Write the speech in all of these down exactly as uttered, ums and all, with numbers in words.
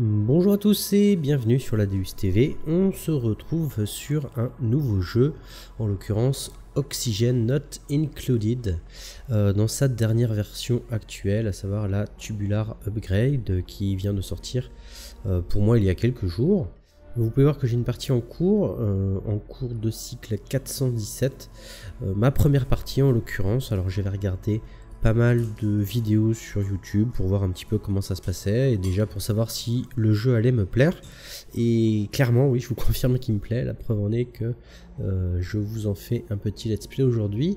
Bonjour à tous et bienvenue sur la Deus T V. On se retrouve sur un nouveau jeu, en l'occurrence Oxygen Not Included, euh, dans sa dernière version actuelle, à savoir la Tubular Upgrade qui vient de sortir euh, pour moi il y a quelques jours. Vous pouvez voir que j'ai une partie en cours, euh, en cours de cycle quatre cent dix-sept, euh, ma première partie en l'occurrence. Alors j'avais regardé pas mal de vidéos sur YouTube pour voir un petit peu comment ça se passait et déjà pour savoir si le jeu allait me plaire, et clairement oui, je vous confirme qu'il me plaît. La preuve en est que euh, je vous en fais un petit let's play aujourd'hui,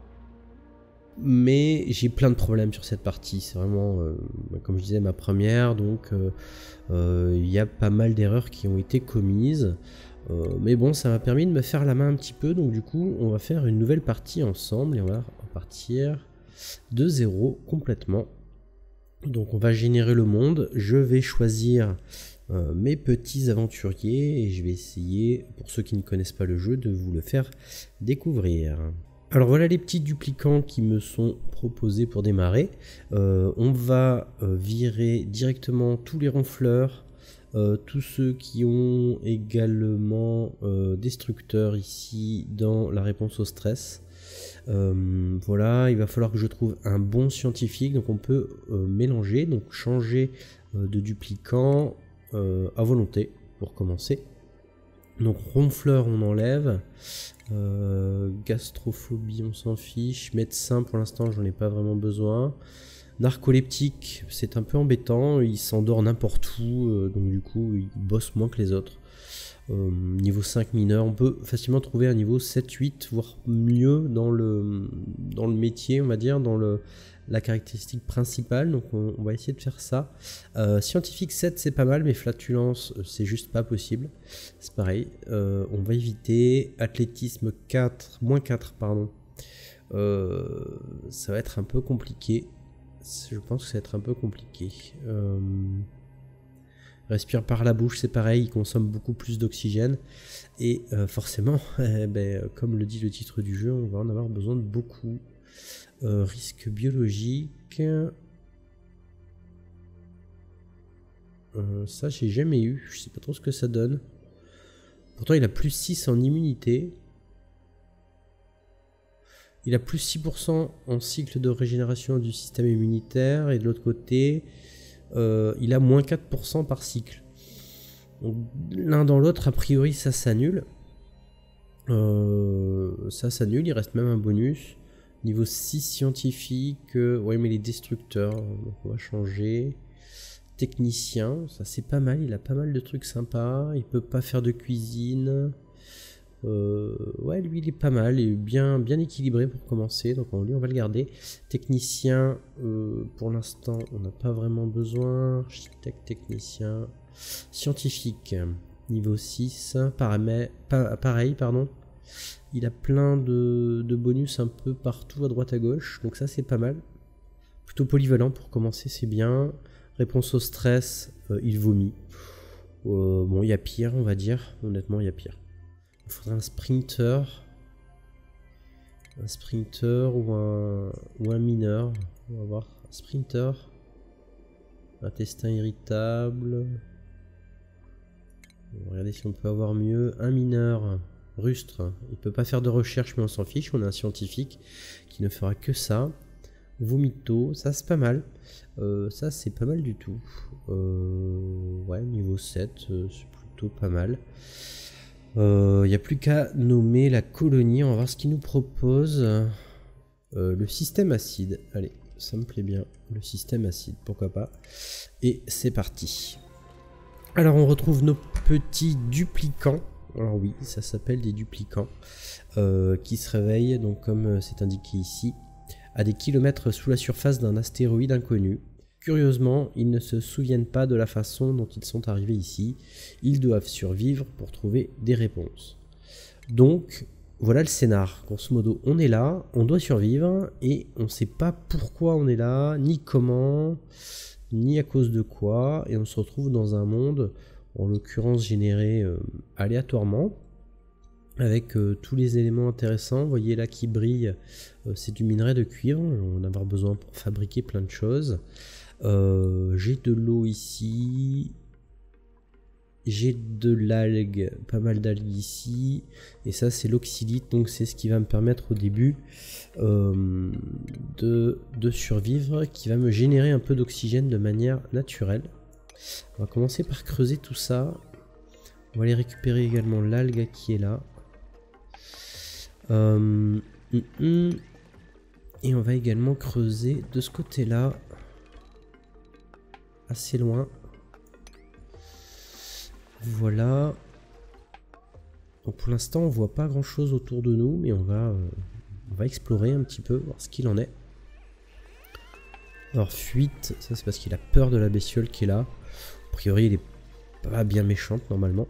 mais j'ai plein de problèmes sur cette partie. C'est vraiment euh, comme je disais ma première, donc il euh, euh, y a pas mal d'erreurs qui ont été commises, euh, mais bon, ça m'a permis de me faire la main un petit peu. Donc du coup on va faire une nouvelle partie ensemble et on va partir de zéro complètement. Donc on va générer le monde, je vais choisir euh, mes petits aventuriers et je vais essayer, pour ceux qui ne connaissent pas le jeu, de vous le faire découvrir. Alors voilà les petits duplicants qui me sont proposés pour démarrer. Euh, on va euh, virer directement tous les ronfleurs, euh, tous ceux qui ont également euh, destructeurs ici dans la réponse au stress. Euh, voilà, il va falloir que je trouve un bon scientifique, donc on peut euh, mélanger, donc changer euh, de duplicant euh, à volonté pour commencer. Donc ronfleur on enlève, euh, gastrophobie on s'en fiche, médecin pour l'instant j'en ai pas vraiment besoin, narcoleptique c'est un peu embêtant, il s'endort n'importe où, euh, donc du coup il bosse moins que les autres. Euh, niveau cinq mineur, on peut facilement trouver un niveau sept huit, voire mieux dans le, dans le métier, on va dire, dans le, la caractéristique principale, donc on, on va essayer de faire ça. Euh, scientifique sept c'est pas mal, mais flatulence c'est juste pas possible, c'est pareil, euh, on va éviter. Athlétisme quatre, moins quatre pardon, euh, ça va être un peu compliqué, je pense que ça va être un peu compliqué. Euh, Respire par la bouche, c'est pareil, il consomme beaucoup plus d'oxygène. Et euh, forcément, eh ben, comme le dit le titre du jeu, on va en avoir besoin de beaucoup. Euh, risque biologique. Euh, ça, j'ai jamais eu. Je sais pas trop ce que ça donne. Pourtant, il a plus six en immunité. Il a plus six pour cent en cycle de régénération du système immunitaire. Et de l'autre côté... Euh, il a moins quatre pour cent par cycle. L'un dans l'autre, a priori, ça s'annule. Euh, ça s'annule, il reste même un bonus. Niveau six scientifique. Euh, ouais, mais les destructeurs. Donc on va changer. Technicien, ça c'est pas mal. Il a pas mal de trucs sympas. Il peut pas faire de cuisine. Euh, ouais, lui il est pas mal et bien, bien équilibré pour commencer, donc on, lui on va le garder. Technicien, euh, pour l'instant on n'a pas vraiment besoin. Architecte, technicien, scientifique, niveau six, pareil, pareil pardon. Il a plein de, de bonus un peu partout à droite à gauche, donc ça c'est pas mal. Plutôt polyvalent pour commencer, c'est bien. Réponse au stress, euh, il vomit. Euh, bon, il y a pire, on va dire, honnêtement il y a pire. Il faudrait un sprinter, un sprinter ou un, ou un mineur. On va voir. Sprinter, intestin irritable. On va regarder si on peut avoir mieux. Un mineur, rustre. Il peut pas faire de recherche, mais on s'en fiche. On a un scientifique qui ne fera que ça. Vomito, ça c'est pas mal. Euh, ça c'est pas mal du tout. Euh, ouais, niveau sept, euh, c'est plutôt pas mal. Il euh, n'y a plus qu'à nommer la colonie. On va voir ce qu'il nous propose. Euh, le système acide. Allez, ça me plaît bien. Le système acide, pourquoi pas. Et c'est parti. Alors on retrouve nos petits duplicants. Alors oui, ça s'appelle des duplicants. Euh, qui se réveillent, donc comme c'est indiqué ici, à des kilomètres sous la surface d'un astéroïde inconnu. Curieusement, ils ne se souviennent pas de la façon dont ils sont arrivés ici. Ils doivent survivre pour trouver des réponses. Donc, voilà le scénar. Grosso modo, on est là, on doit survivre, et on ne sait pas pourquoi on est là, ni comment, ni à cause de quoi, et on se retrouve dans un monde, en l'occurrence généré euh, aléatoirement, avec euh, tous les éléments intéressants. Vous voyez là qui brille, euh, c'est du minerai de cuivre, on va en avoir besoin pour fabriquer plein de choses. Euh, j'ai de l'eau ici, j'ai de l'algue, pas mal d'algues ici, et ça c'est l'oxylite, donc c'est ce qui va me permettre au début euh, de, de survivre, qui va me générer un peu d'oxygène de manière naturelle. On va commencer par creuser tout ça. On va aller récupérer également l'algue qui est là. Euh, hum, hum. Et on va également creuser de ce côté-là, assez loin. Voilà. Donc pour l'instant on voit pas grand chose autour de nous, mais on va, euh, on va explorer un petit peu, voir ce qu'il en est. Alors fuite, ça c'est parce qu'il a peur de la bestiole qui est là. A priori il est pas bien méchante normalement.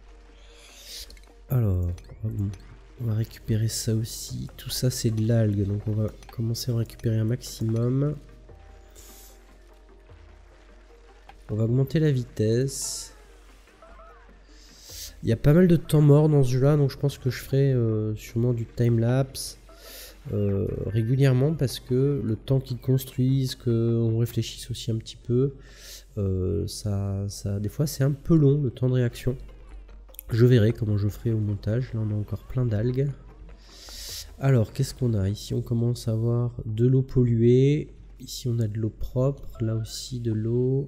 Alors, on va récupérer ça aussi. Tout ça c'est de l'algue, donc on va commencer à en récupérer un maximum. On va augmenter la vitesse. Il y a pas mal de temps mort dans ce jeu là, donc je pense que je ferai euh, sûrement du time-lapse euh, régulièrement, parce que le temps qu'ils construisent, qu'on réfléchisse aussi un petit peu, euh, ça, ça, des fois c'est un peu long le temps de réaction. Je verrai comment je ferai au montage. Là on a encore plein d'algues. Alors qu'est-ce qu'on a ici? On commence à avoir de l'eau polluée. Ici on a de l'eau propre, là aussi de l'eau.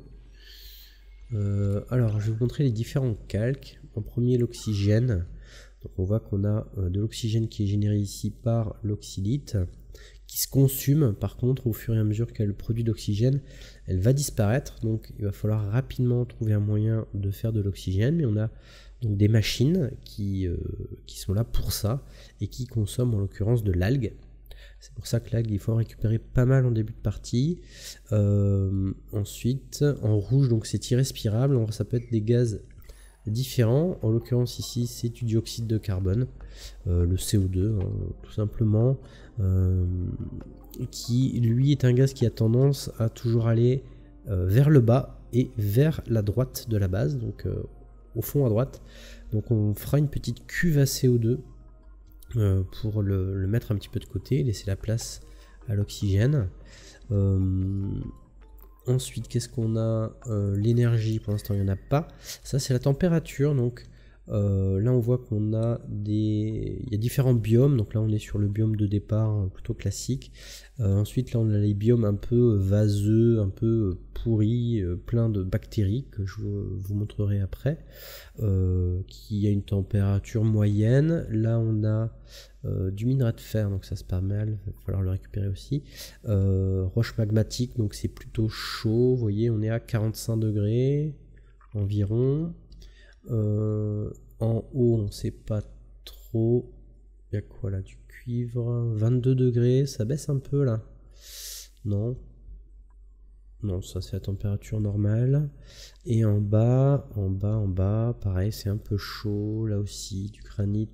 Euh, alors je vais vous montrer les différents calques. En premier l'oxygène, donc on voit qu'on a euh, de l'oxygène qui est généré ici par l'oxylite, qui se consume par contre au fur et à mesure qu'elle produit d'oxygène, elle va disparaître, donc il va falloir rapidement trouver un moyen de faire de l'oxygène, mais on a donc des machines qui, euh, qui sont là pour ça et qui consomment en l'occurrence de l'algue. C'est pour ça que l'algue, il faut en récupérer pas mal en début de partie. Euh, ensuite, en rouge, donc c'est irrespirable. Alors, ça peut être des gaz différents. En l'occurrence ici, c'est du dioxyde de carbone, euh, le C O deux, hein, tout simplement, euh, qui lui est un gaz qui a tendance à toujours aller euh, vers le bas et vers la droite de la base, donc euh, au fond à droite. Donc on fera une petite cuve à C O deux. Euh, pour le, le mettre un petit peu de côté, laisser la place à l'oxygène. Euh, ensuite, qu'est-ce qu'on a? euh, L'énergie, pour l'instant, il n'y en a pas. Ça, c'est la température. Donc euh, là, on voit qu'on a des... Il y a différents biomes. Donc là, on est sur le biome de départ plutôt classique. Euh, ensuite, là, on a les biomes un peu vaseux, un peu pourris, euh, plein de bactéries que je vous, vous montrerai après. Euh, qui a une température moyenne. Là on a euh, du minerai de fer, donc ça c'est pas mal, il va falloir le récupérer aussi. Euh, roche magmatique, donc c'est plutôt chaud, vous voyez on est à quarante-cinq degrés environ. Euh, en haut on sait pas trop, il y a quoi là, du cuivre, vingt-deux degrés, ça baisse un peu là, non? Non, ça c'est la température normale. Et en bas, en bas, en bas, pareil, c'est un peu chaud. Là aussi, du granit.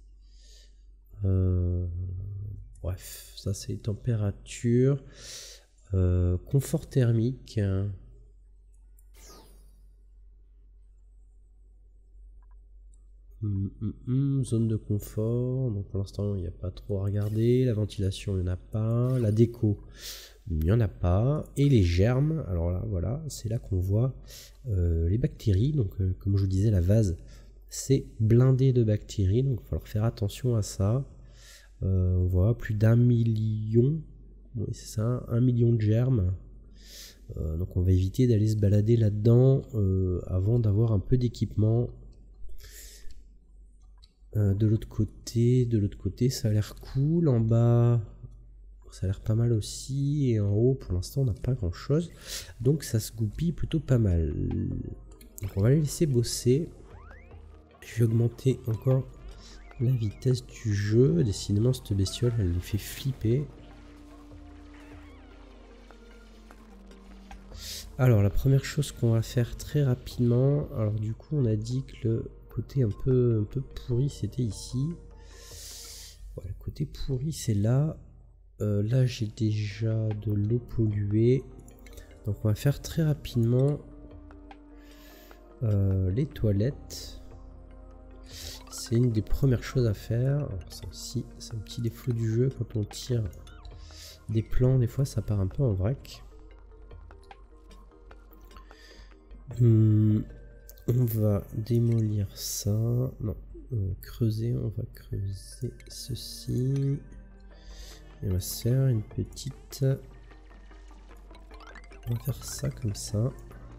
Euh, bref, ça c'est les températures. Euh, confort thermique. Hum, hum, hum, zone de confort. Donc pour l'instant, il n'y a pas trop à regarder. La ventilation, il n'y en a pas. La déco. Il n'y en a pas. Et les germes, alors là, voilà, c'est là qu'on voit euh, les bactéries. Donc, euh, comme je vous disais, la vase, c'est blindé de bactéries. Donc, il va falloir faire attention à ça. Euh, on voit plus d'un million. Oui, c'est ça, un million de germes. Euh, donc, on va éviter d'aller se balader là-dedans euh, avant d'avoir un peu d'équipement. Euh, de l'autre côté, de l'autre côté, ça a l'air cool. En bas... ça a l'air pas mal aussi, et en haut pour l'instant on n'a pas grand chose, donc ça se goupille plutôt pas mal. Donc on va les laisser bosser. Je vais augmenter encore la vitesse du jeu. Décidément cette bestiole elle les fait flipper. Alors la première chose qu'on va faire très rapidement, alors du coup on a dit que le côté un peu, un peu pourri c'était ici. Ouais, le côté pourri c'est là. Euh, là j'ai déjà de l'eau polluée, donc on va faire très rapidement euh, les toilettes. C'est une des premières choses à faire. Alors ça aussi c'est un petit défaut du jeu, quand on tire des plans des fois ça part un peu en vrac. Hum, On va démolir ça. Non, on va creuser. On va creuser ceci. Et on va se faire une petite... On va faire ça comme ça.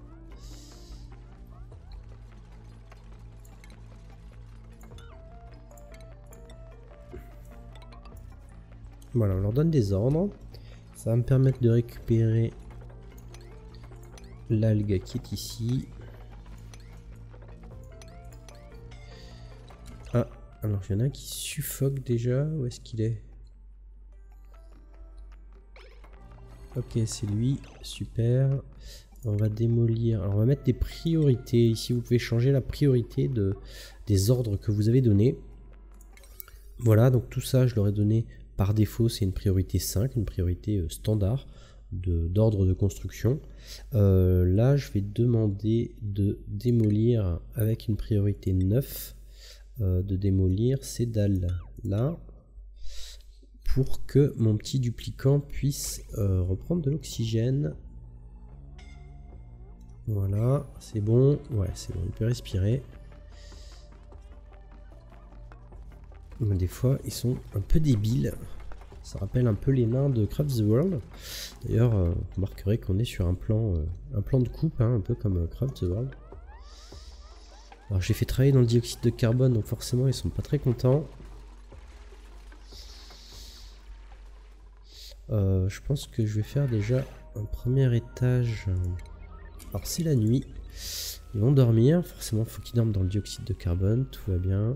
Voilà, on leur donne des ordres. Ça va me permettre de récupérer l'algue qui est ici. Ah, alors il y en a un qui suffoque déjà. Où est-ce qu'il est? Ok, c'est lui. Super. On va démolir. Alors on va mettre des priorités. Ici, vous pouvez changer la priorité de, des ordres que vous avez donnés. Voilà, donc tout ça, je leur ai donné par défaut. C'est une priorité cinq, une priorité standard d'ordre de, de construction. Euh, là, je vais demander de démolir avec une priorité neuf. Euh, de démolir ces dalles là pour que mon petit duplicant puisse euh, reprendre de l'oxygène. Voilà, c'est bon. Ouais, c'est bon, il peut respirer. Mais des fois, ils sont un peu débiles. Ça rappelle un peu les nains de Craft the World. D'ailleurs, euh, vous remarquerez qu'on est sur un plan, euh, un plan de coupe, hein, un peu comme euh, Craft the World. Alors j'ai fait travailler dans le dioxyde de carbone, donc forcément ils sont pas très contents. Euh, je pense que je vais faire déjà un premier étage. Alors c'est la nuit. Ils vont dormir, forcément il faut qu'ils dorment dans le dioxyde de carbone, tout va bien.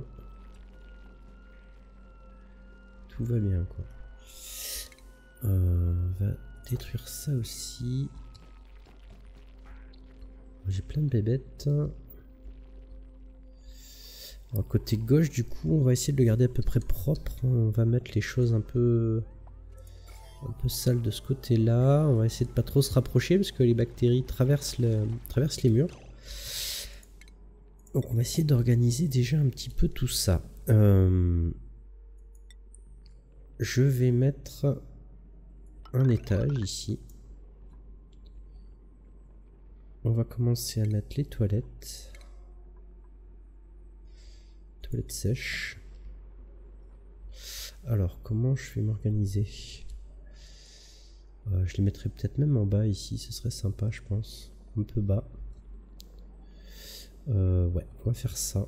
Tout va bien quoi. Euh, on va détruire ça aussi. J'ai plein de bébêtes. Alors, côté gauche, du coup, on va essayer de le garder à peu près propre. On va mettre les choses un peu, un peu sales de ce côté-là. On va essayer de pas trop se rapprocher parce que les bactéries traversent, le, traversent les murs. Donc, on va essayer d'organiser déjà un petit peu tout ça. Euh, je vais mettre un étage ici. On va commencer à mettre les toilettes. Toilettes sèches. Alors, comment je vais m'organiser? euh, Je les mettrai peut-être même en bas ici, ce serait sympa, je pense. Un peu bas. Euh, ouais, on va faire ça.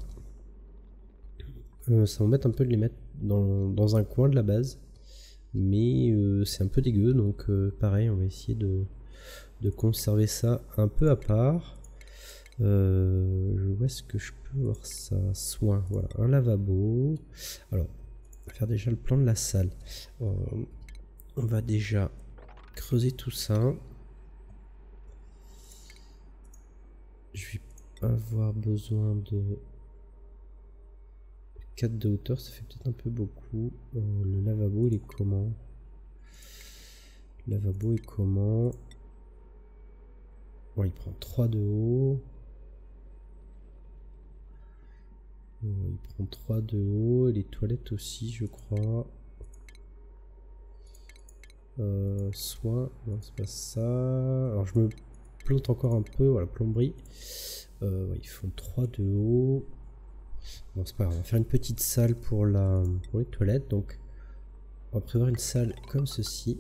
Euh, ça m'embête un peu de les mettre dans, dans un coin de la base. Mais euh, c'est un peu dégueu, donc euh, pareil, on va essayer de, de conserver ça un peu à part. Euh, où est-ce que je peux voir ça? Soin, voilà, un lavabo. Alors, on va faire déjà le plan de la salle. Euh, on va déjà creuser tout ça. Je vais avoir besoin de quatre de hauteur, ça fait peut-être un peu beaucoup. Euh, le lavabo, il est comment? Le lavabo est comment? Bon, il prend trois de haut. Il prend trois de haut, et les toilettes aussi, je crois. Euh, soin, non, c'est pas ça. Alors, je me plante encore un peu, voilà, plomberie. Euh, ouais, ils font trois de haut. Bon, c'est pas grave, on va faire une petite salle pour, la, pour les toilettes. Donc, on va prévoir une salle comme ceci.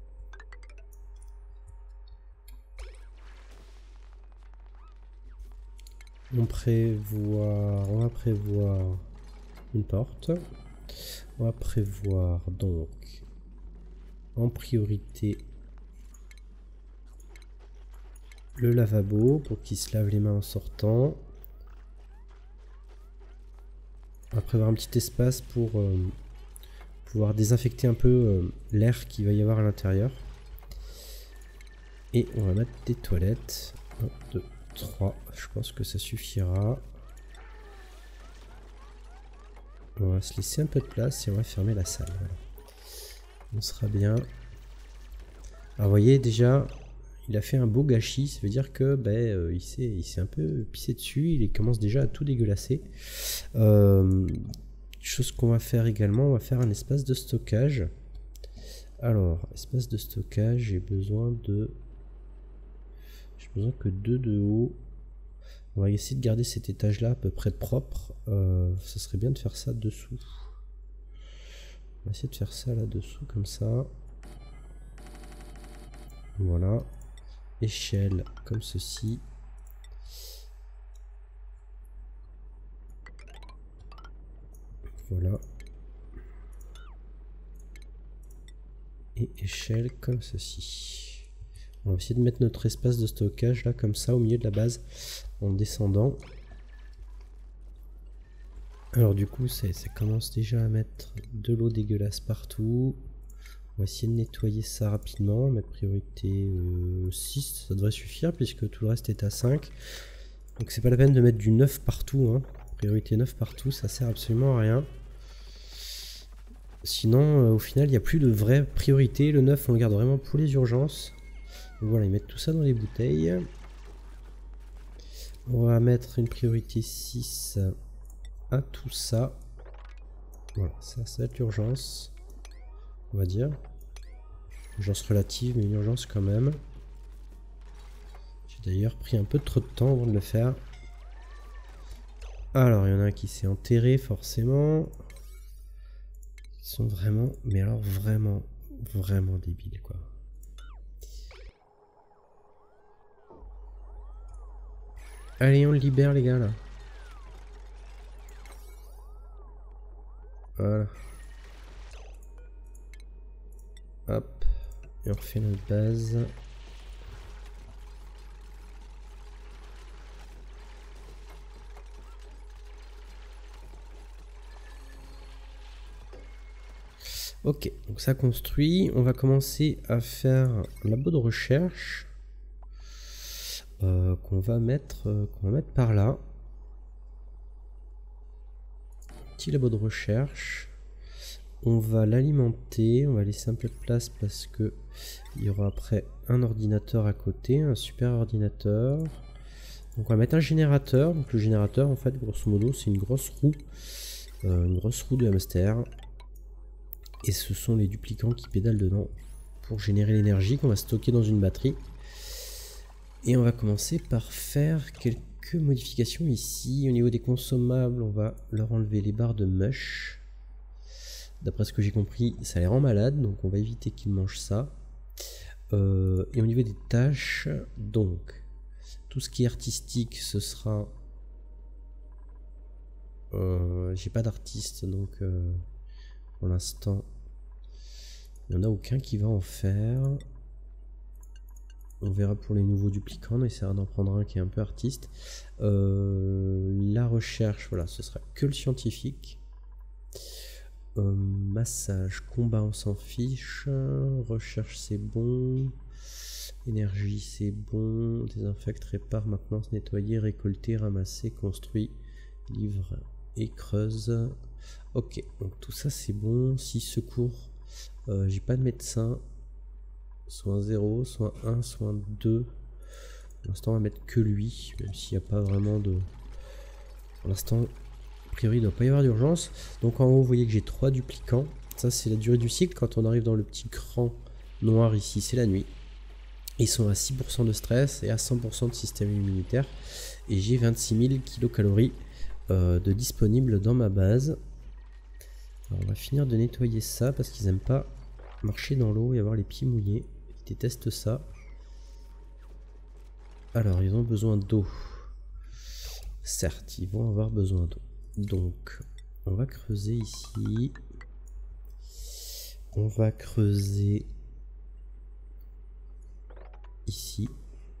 On prévoit, on va prévoir une porte. On va prévoir donc en priorité le lavabo pour qu'il se lave les mains en sortant. On va prévoir un petit espace pour euh, pouvoir désinfecter un peu euh, l'air qu'il va y avoir à l'intérieur. Et on va mettre des toilettes. un, deux, trois, je pense que ça suffira. On va se laisser un peu de place et on va fermer la salle. Voilà. On sera bien. Alors vous voyez déjà, il a fait un beau gâchis, ça veut dire que ben, euh, il s'est il s'est un peu pissé dessus, il commence déjà à tout dégueulasser. Euh, chose qu'on va faire également, on va faire un espace de stockage. Alors, espace de stockage, j'ai besoin de... J'ai besoin que deux de haut. On va essayer de garder cet étage là à peu près propre. Euh, ça serait bien de faire ça dessous. On va essayer de faire ça là dessous comme ça. Voilà. Échelle comme ceci. Voilà. Et échelle comme ceci. On va essayer de mettre notre espace de stockage là comme ça au milieu de la base en descendant. Alors du coup ça, ça commence déjà à mettre de l'eau dégueulasse partout. On va essayer de nettoyer ça rapidement, mettre priorité euh, six, ça devrait suffire puisque tout le reste est à cinq. Donc c'est pas la peine de mettre du neuf partout, hein. Priorité neuf partout, ça sert absolument à rien. Sinon euh, au final il n'y a plus de vraie priorité, le neuf on le garde vraiment pour les urgences. Donc voilà, ils mettent tout ça dans les bouteilles. On va mettre une priorité six à tout ça. Voilà, ça, ça va être l'urgence. On va dire. Urgence relative, mais une urgence quand même. J'ai d'ailleurs pris un peu trop de temps avant de le faire. Alors, il y en a un qui s'est enterré, forcément. Ils sont vraiment, mais alors vraiment, vraiment débiles, quoi. Allez, on le libère, les gars, là. Voilà. Hop. Et on refait notre base. Ok, donc ça construit. On va commencer à faire un labo de recherche. Euh, qu'on va mettre euh, qu'on va mettre par là. Petit labo de recherche. On va l'alimenter, on va laisser un peu de place parce que il y aura après un ordinateur à côté, un super ordinateur. Donc on va mettre un générateur. Donc le générateur en fait grosso modo c'est une grosse roue, euh, une grosse roue de hamster. Et ce sont les duplicants qui pédalent dedans pour générer l'énergie qu'on va stocker dans une batterie. Et on va commencer par faire quelques modifications ici. Au niveau des consommables, on va leur enlever les barres de mush. D'après ce que j'ai compris, ça les rend malades, donc on va éviter qu'ils mangent ça. Euh, et au niveau des tâches, donc, tout ce qui est artistique, ce sera... Euh, j'ai pas d'artiste, donc euh, pour l'instant, il n'y en a aucun qui va en faire. On verra pour les nouveaux duplicants, on essaiera d'en prendre un qui est un peu artiste. Euh, la recherche, voilà, ce sera que le scientifique. Euh, massage, combat, on s'en fiche. Recherche, c'est bon. Énergie, c'est bon. Désinfecte, répare, maintenance, nettoyer, récolter, ramasser, construit, livre et creuse. Ok, donc tout ça c'est bon. six secours. Euh, j'ai pas de médecin. Soit un zéro, soit un, soit un deux. Pour l'instant, on va mettre que lui, même s'il n'y a pas vraiment de. Pour l'instant. A priori, il ne doit pas y avoir d'urgence. Donc en haut, vous voyez que j'ai trois duplicants. Ça, c'est la durée du cycle. Quand on arrive dans le petit cran noir ici, c'est la nuit. Ils sont à six pour cent de stress et à cent pour cent de système immunitaire. Et j'ai vingt-six mille kilocalories euh, de disponibles dans ma base. Alors, on va finir de nettoyer ça parce qu'ils n'aiment pas marcher dans l'eau et avoir les pieds mouillés. Ils détestent ça. Alors, ils ont besoin d'eau. Certes, ils vont avoir besoin d'eau. Donc, on va creuser ici. On va creuser ici.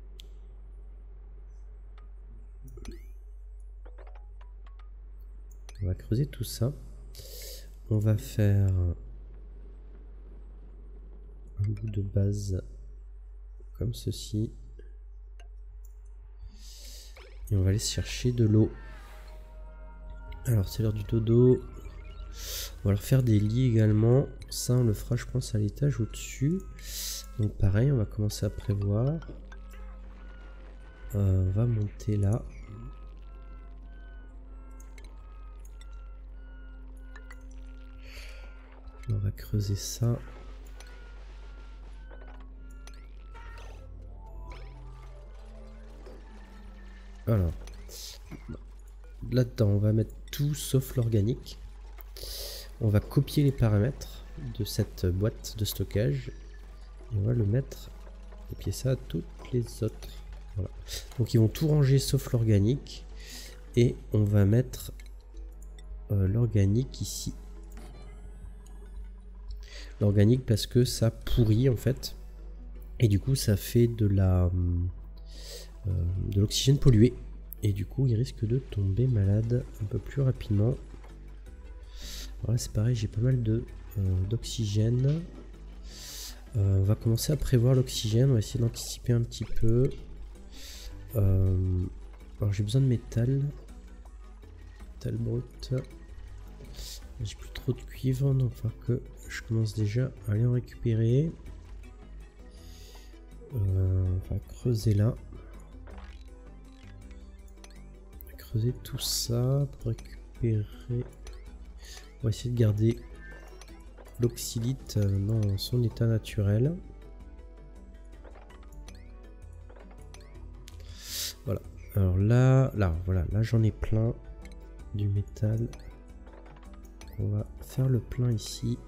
On va creuser tout ça. On va faire un bout de base comme ceci. Et on va aller chercher de l'eau. Alors c'est l'heure du dodo. On va leur faire des lits également. Ça on le fera je pense à l'étage au-dessus. Donc pareil on va commencer à prévoir. Euh, on va monter là. On va creuser ça. Alors. là-dedans, on va mettre tout sauf l'organique. On va copier les paramètres de cette boîte de stockage. Et on va le mettre, copier ça à toutes les autres. Voilà. Donc ils vont tout ranger sauf l'organique. Et on va mettre euh, l'organique ici. L'organique parce que ça pourrit en fait. Et du coup ça fait de la euh, de l'oxygène pollué. Et du coup il risque de tomber malade un peu plus rapidement. Voilà, c'est pareil, j'ai pas mal de euh, d'oxygène. Euh, on va commencer à prévoir l'oxygène, on va essayer d'anticiper un petit peu. Euh, alors j'ai besoin de métal. Métal brut. J'ai plus trop de cuivre, donc il va falloir que je commence déjà à aller en récupérer. Euh, on va creuser là. On va creuser tout ça pour récupérer. On va essayer de garder l'oxylite dans son état naturel. Voilà. Alors là, là, voilà, là j'en ai plein du métal. On va faire le plein ici.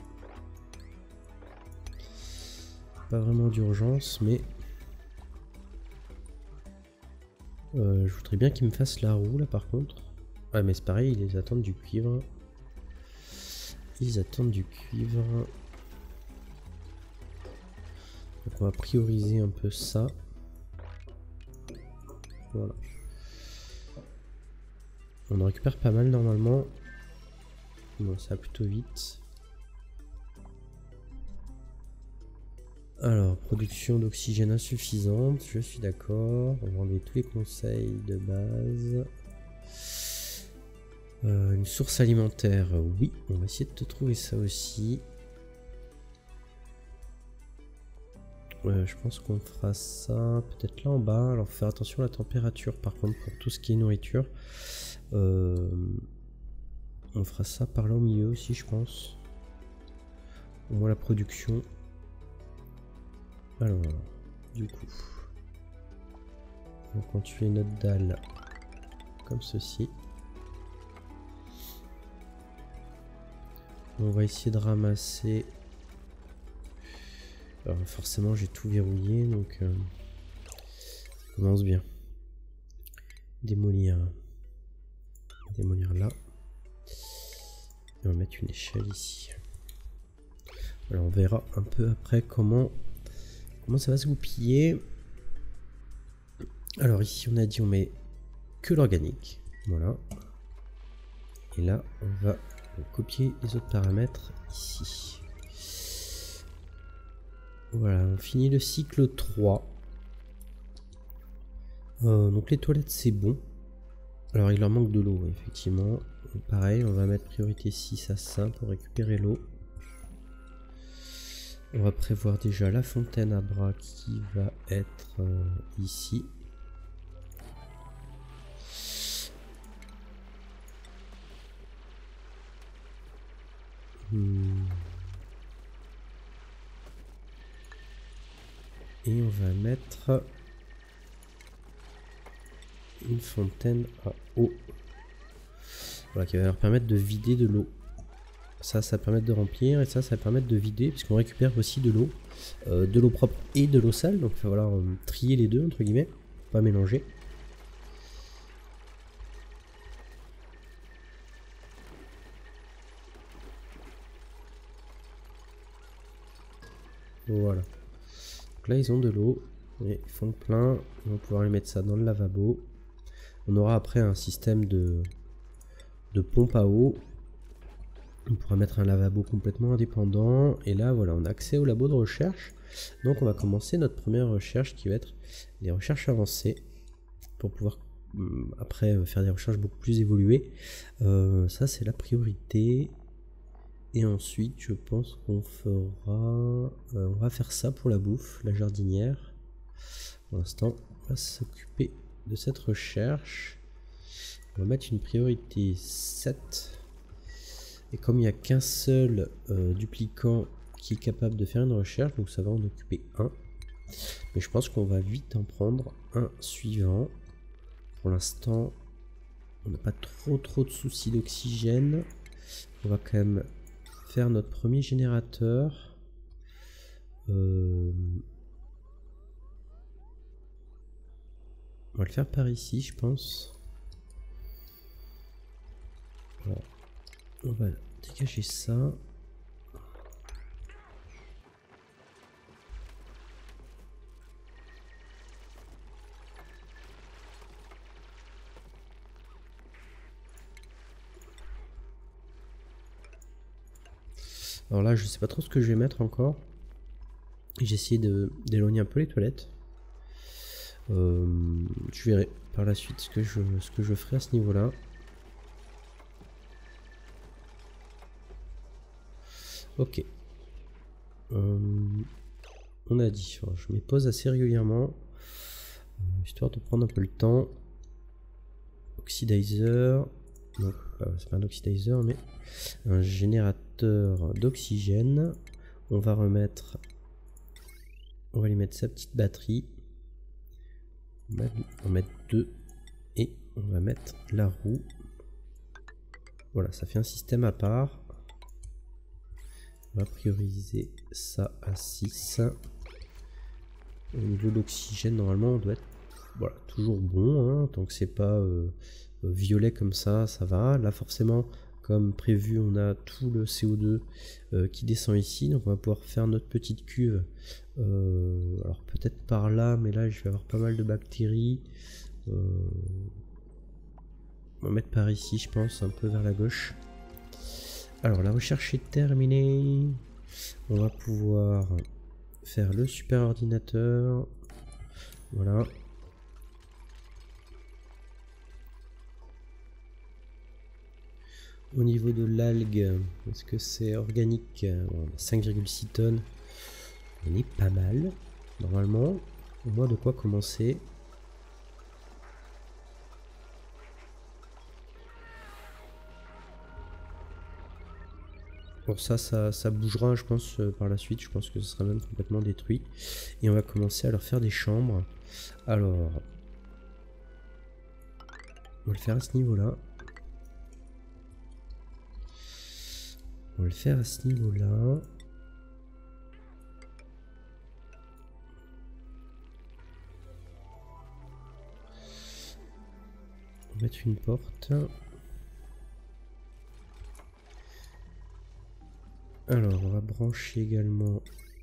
Pas vraiment d'urgence, mais euh, je voudrais bien qu'il me fasse la roue là par contre. Ouais, mais c'est pareil, ils attendent du cuivre. Ils attendent du cuivre. Donc on va prioriser un peu ça. Voilà. On en récupère pas mal normalement. Bon, ça va plutôt vite. Alors, production d'oxygène insuffisante, je suis d'accord. On va enlever tous les conseils de base. Euh, une source alimentaire, oui, on va essayer de te trouver ça aussi. Euh, je pense qu'on fera ça peut-être là en bas. Alors, faut faire attention à la température par contre pour tout ce qui est nourriture. Euh, on fera ça par là au milieu aussi, je pense. Au moins la production. Alors, du coup, on va continuer notre dalle comme ceci. On va essayer de ramasser. Alors forcément j'ai tout verrouillé, donc euh, ça commence bien. Démolir, démolir là. Et on va mettre une échelle ici. Alors on verra un peu après comment comment ça va se goupiller. Alors ici on a dit on met que l'organique, voilà. Et là on va copier les autres paramètres ici. Voilà, on finit le cycle trois. Euh, donc les toilettes c'est bon. Alors il leur manque de l'eau effectivement. Donc, pareil, on va mettre priorité six à ça pour récupérer l'eau. On va prévoir déjà la fontaine à bras qui va être euh, ici. Hmm. Et on va mettre une fontaine à eau. Voilà, qui va leur permettre de vider de l'eau. Ça, ça va permettre de remplir et ça, ça va permettre de vider puisqu'on récupère aussi de l'eau. Euh, de l'eau propre et de l'eau sale. Donc il va falloir euh, trier les deux, entre guillemets. Pas mélanger. Voilà. Donc là, ils ont de l'eau. Et ils font le plein. On va pouvoir les mettre ça dans le lavabo. On aura après un système de, de pompe à eau. On pourra mettre un lavabo complètement indépendant. Et là, voilà, on a accès au labo de recherche. Donc, on va commencer notre première recherche qui va être les recherches avancées. Pour pouvoir après faire des recherches beaucoup plus évoluées. Euh, ça, c'est la priorité. Et ensuite, je pense qu'on fera... Euh, on va faire ça pour la bouffe, la jardinière. Pour l'instant, on va s'occuper de cette recherche. On va mettre une priorité sept. Et comme il n'y a qu'un seul euh, duplicant qui est capable de faire une recherche, donc ça va en occuper un. Mais je pense qu'on va vite en prendre un suivant. Pour l'instant, On n'a pas trop trop de soucis d'oxygène. On va quand même faire notre premier générateur. Euh... On va le faire par ici, je pense. Voilà. On va dégager ça. Alors là, je sais pas trop ce que je vais mettre encore. J'ai essayé d'éloigner un peu les toilettes. Euh, je verrai par la suite ce que je, ce que je ferai à ce niveau-là. Ok. Euh, on a dit, enfin, je me pose assez régulièrement, histoire de prendre un peu le temps. Oxidizer. Non, c'est pas un oxidizer, mais un générateur d'oxygène. On va remettre... On va lui mettre sa petite batterie. On va en mettre deux. Et on va mettre la roue. Voilà, ça fait un système à part. On va prioriser ça à six. Au niveau de l'oxygène, normalement, on doit être voilà, toujours bon. Hein, tant que c'est pas euh, violet comme ça, ça va. Là, forcément, comme prévu, on a tout le C O deux euh, qui descend ici. Donc, on va pouvoir faire notre petite cuve. Euh, alors, peut-être par là, mais là, je vais avoir pas mal de bactéries. Euh, on va mettre par ici, je pense, un peu vers la gauche. Alors, la recherche est terminée. On va pouvoir faire le super ordinateur. Voilà. Au niveau de l'algue, est-ce que c'est organique? cinq virgule six tonnes. On est pas mal. Normalement, au moins de quoi commencer. Bon, ça, ça, ça bougera, je pense, euh, par la suite. Je pense que ce sera même complètement détruit. Et on va commencer à leur faire des chambres. Alors, on va le faire à ce niveau-là. On va le faire à ce niveau-là. On va mettre une porte. Alors, on va brancher également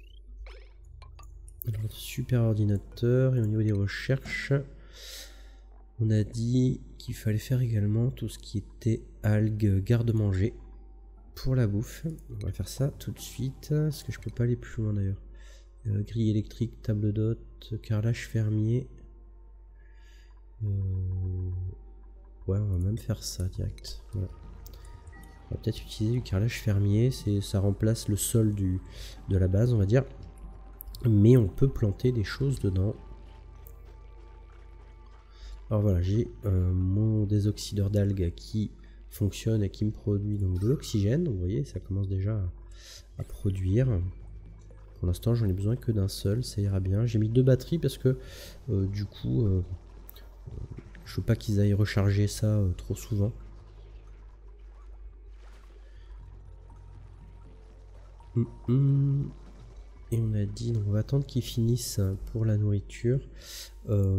notre super ordinateur. Et au niveau des recherches, on a dit qu'il fallait faire également tout ce qui était algues garde-manger pour la bouffe. On va faire ça tout de suite. Est-ce que je peux pas aller plus loin d'ailleurs? euh, Grille électrique, table d'hôte, carrelage fermier. Euh... Ouais, on va même faire ça direct. Voilà. On va peut-être utiliser du carrelage fermier, c'est ça remplace le sol du, de la base, on va dire. Mais on peut planter des choses dedans. Alors voilà, j'ai euh, mon désoxydeur d'algues qui fonctionne et qui me produit donc de l'oxygène. Vous voyez, ça commence déjà à, à produire. Pour l'instant, j'en ai besoin que d'un seul, ça ira bien. J'ai mis deux batteries parce que euh, du coup, euh, je veux pas qu'ils aillent recharger ça euh, trop souvent. Et on a dit, donc on va attendre qu'ils finissent pour la nourriture. Euh,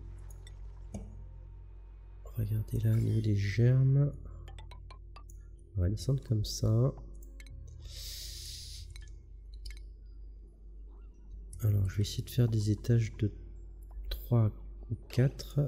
regardez là au niveau des germes. On va descendre comme ça. Alors je vais essayer de faire des étages de trois ou quatre.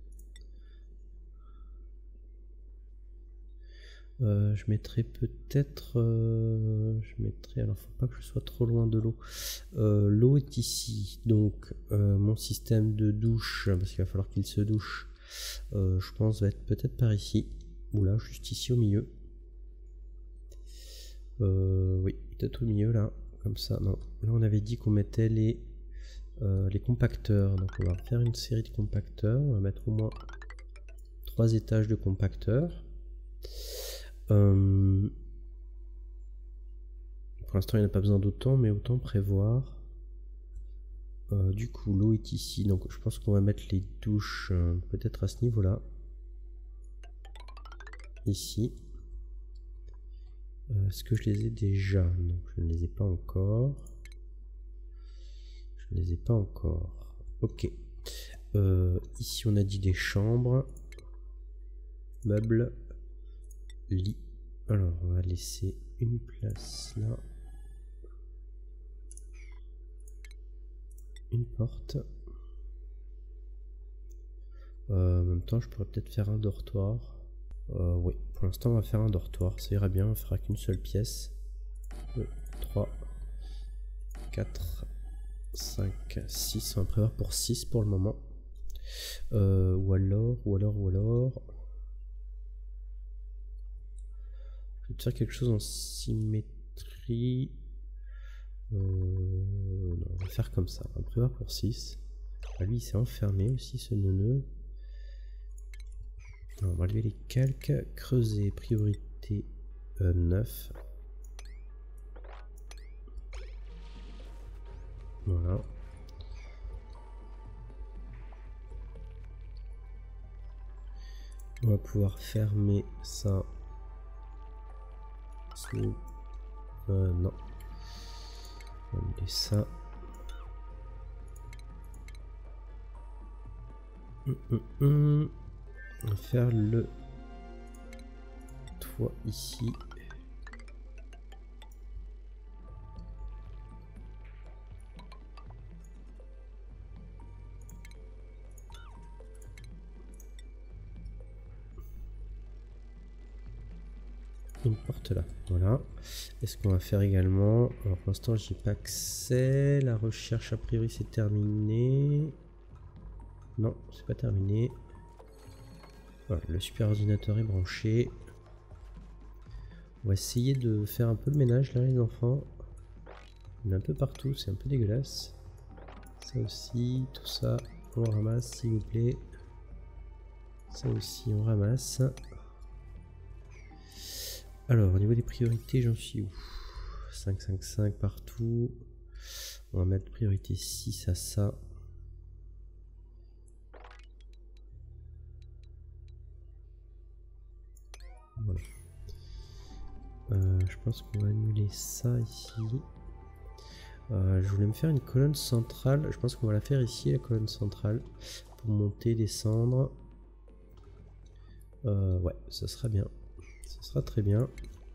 Euh, je mettrai peut-être, euh, je mettrai, alors faut pas que je sois trop loin de l'eau. Euh, l'eau est ici, donc euh, mon système de douche, parce qu'il va falloir qu'il se douche, euh, je pense va être peut-être par ici, ou là, juste ici au milieu. Euh, oui, peut-être au milieu là, comme ça. Non, là on avait dit qu'on mettait les, euh, les compacteurs, donc on va faire une série de compacteurs, on va mettre au moins trois étages de compacteurs. Euh, pour l'instant il n'y a pas besoin d'autant, mais autant prévoir. Euh, du coup l'eau est ici, donc je pense qu'on va mettre les douches euh, peut-être à ce niveau là. ici. Euh, Est-ce que je les ai déjà? Non, je ne les ai pas encore. Je ne les ai pas encore. Ok. Euh, ici, on a dit des chambres. Meubles. Lit. Alors, on va laisser une place là. Une porte. Euh, en même temps, je pourrais peut-être faire un dortoir. Euh, oui, pour l'instant, on va faire un dortoir. Ça ira bien, on fera qu'une seule pièce. deux, trois, quatre, cinq, six. On va prévoir pour six pour le moment. Euh, ou alors, ou alors, ou alors... Je vais faire quelque chose en symétrie. Euh, non, on va faire comme ça. On va prévoir pour six. Ah, lui, il s'est enfermé aussi, ce neuneu. Alors, on va lever les calques. Creuser, priorité euh, neuf. Voilà. On va pouvoir fermer ça. Euh, non. On va mettre ça. Hum, hum, hum. On va faire le toit ici. Une porte là, voilà. Est-ce qu'on va faire également? Alors pour l'instant j'ai pas accès. La recherche a priori c'est terminé. Non, c'est pas terminé. Voilà, le super ordinateur est branché. On va essayer de faire un peu de ménage là les enfants. Il y en a un peu partout, c'est un peu dégueulasse. Ça aussi, tout ça, on ramasse s'il vous plaît. Ça aussi on ramasse. Alors, au niveau des priorités, j'en suis où? cinq, cinq, cinq partout. On va mettre priorité six à ça. Voilà. Euh, je pense qu'on va annuler ça ici. Euh, je voulais me faire une colonne centrale. Je pense qu'on va la faire ici, la colonne centrale. Pour monter, descendre. Euh, ouais, ça sera bien. Ça sera très bien.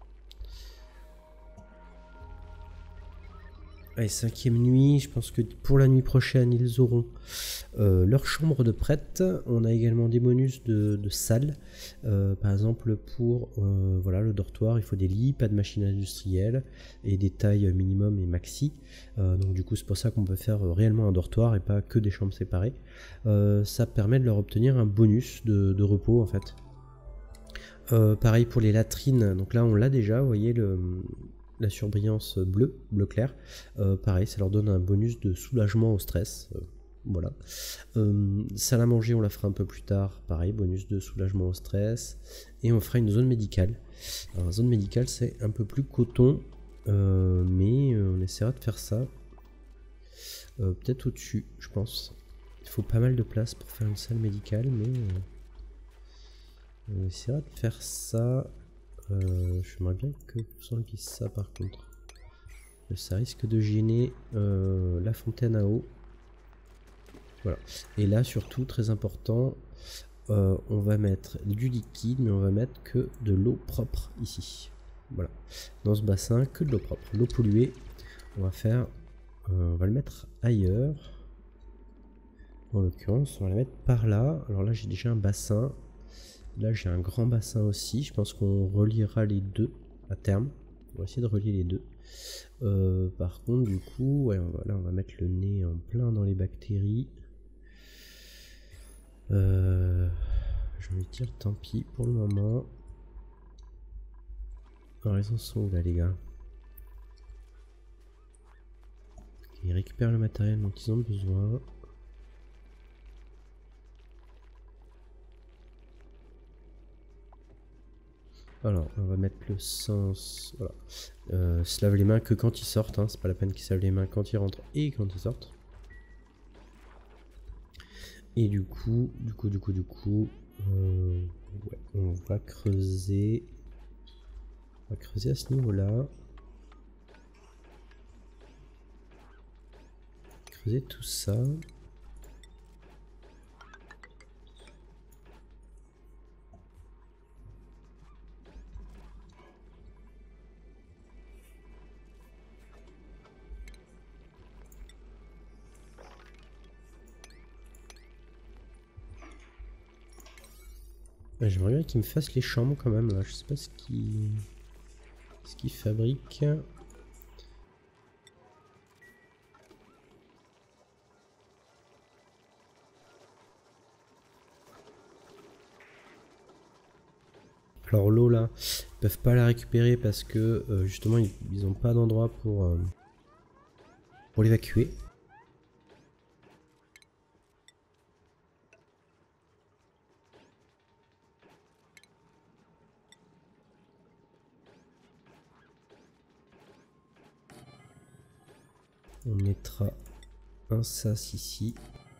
Allez, cinquième nuit, je pense que pour la nuit prochaine, ils auront euh, leur chambre de prête. On a également des bonus de, de salle. Euh, par exemple, pour euh, voilà, le dortoir, il faut des lits, pas de machine industrielle et des tailles minimum et maxi. Euh, donc du coup, c'est pour ça qu'on peut faire réellement un dortoir et pas que des chambres séparées. Euh, ça permet de leur obtenir un bonus de, de repos en fait. Euh, pareil pour les latrines. Donc là, on l'a déjà, vous voyez le... la surbrillance bleue, bleu clair, euh, pareil, ça leur donne un bonus de soulagement au stress, euh, voilà. Euh, salle à manger, on la fera un peu plus tard, pareil, bonus de soulagement au stress, et on fera une zone médicale. Alors, la zone médicale, c'est un peu plus coton, euh, mais euh, on essaiera de faire ça, euh, peut-être au-dessus, je pense. Il faut pas mal de place pour faire une salle médicale, mais euh, on essaiera de faire ça. Euh, J'aimerais bien que vous enleviez ça par contre. Ça risque de gêner euh, la fontaine à eau. Voilà. Et là surtout très important, euh, on va mettre du liquide, mais on va mettre que de l'eau propre ici. Voilà. Dans ce bassin, que de l'eau propre. L'eau polluée, on va faire, euh, on va le mettre ailleurs. En l'occurrence, on va la mettre par là. Alors là, j'ai déjà un bassin. Là j'ai un grand bassin aussi, je pense qu'on reliera les deux à terme. On va essayer de relier les deux. Euh, par contre du coup, ouais, on va, là on va mettre le nez en plein dans les bactéries. Euh, J'ai envie de dire tant pis pour le moment. Alors ils en sont où là les gars? Ils récupèrent le matériel dont ils ont besoin. Alors, on va mettre le sens. Voilà. Euh, se lave les mains que quand ils sortent. Hein. C'est pas la peine qu'ils se lavent les mains quand ils rentrent et quand ils sortent. Et du coup, du coup, du coup, du coup, Euh, ouais, on va creuser. On va creuser à ce niveau-là. Creuser tout ça. J'aimerais bien qu'il me fasse les chambres quand même. Là. Je sais pas ce qu'il ce qu'il fabrique. Alors l'eau là, ils peuvent pas la récupérer parce que euh, justement ils, ils ont pas d'endroit pour euh, pour l'évacuer. On mettra un sas ici.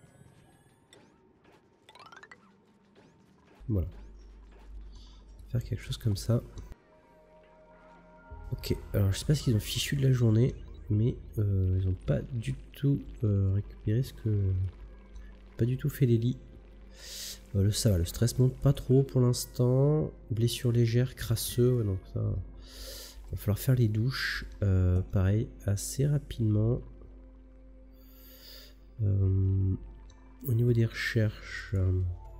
Voilà. Faire quelque chose comme ça. Ok, alors je sais pas ce qu'ils ont fichu de la journée, mais euh, ils ont pas du tout euh, récupéré ce que... Pas du tout fait les lits. Euh, le, ça va, le stress monte pas trop pour l'instant. Blessure légère, crasseux, ouais, donc ça... Il va falloir faire les douches, euh, pareil, assez rapidement. Euh, au niveau des recherches... Euh,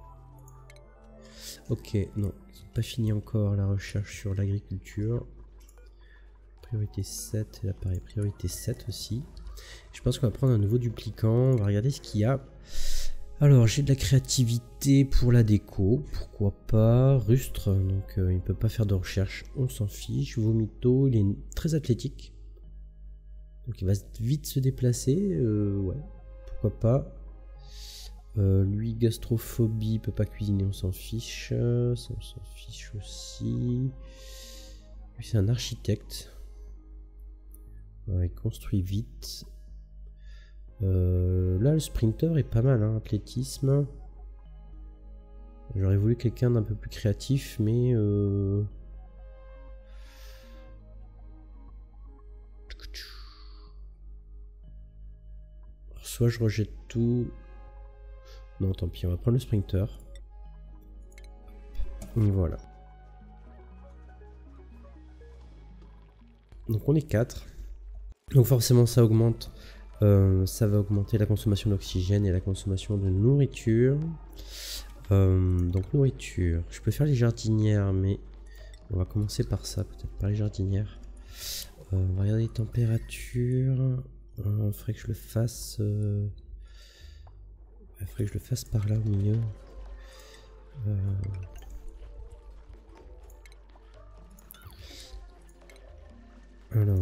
ok, non, c'est pas fini encore la recherche sur l'agriculture. Priorité sept, et là pareil, priorité sept aussi. Je pense qu'on va prendre un nouveau duplicant, on va regarder ce qu'il y a. Alors j'ai de la créativité pour la déco, pourquoi pas. Rustre, donc euh, il ne peut pas faire de recherche, on s'en fiche. Vomito, il est très athlétique. Donc il va vite se déplacer, euh, ouais, pourquoi pas. Euh, lui, gastrophobie, peut pas cuisiner, on s'en fiche. Ça, on s'en fiche aussi. Lui, c'est un architecte. Ouais, il construit vite. Euh, là, le sprinter est pas mal, hein, athlétisme. J'aurais voulu quelqu'un d'un peu plus créatif, mais... Euh... Soit je rejette tout... Non, tant pis, on va prendre le sprinter. Voilà. Donc on est quatre. Donc forcément ça augmente. Euh, ça va augmenter la consommation d'oxygène et la consommation de nourriture. Euh, donc nourriture. Je peux faire les jardinières, mais on va commencer par ça, peut-être pas les jardinières. Euh, on va regarder les températures. Il euh, faudrait que je le fasse... Euh... Il faudrait que je le fasse par là au milieu. Euh... Alors...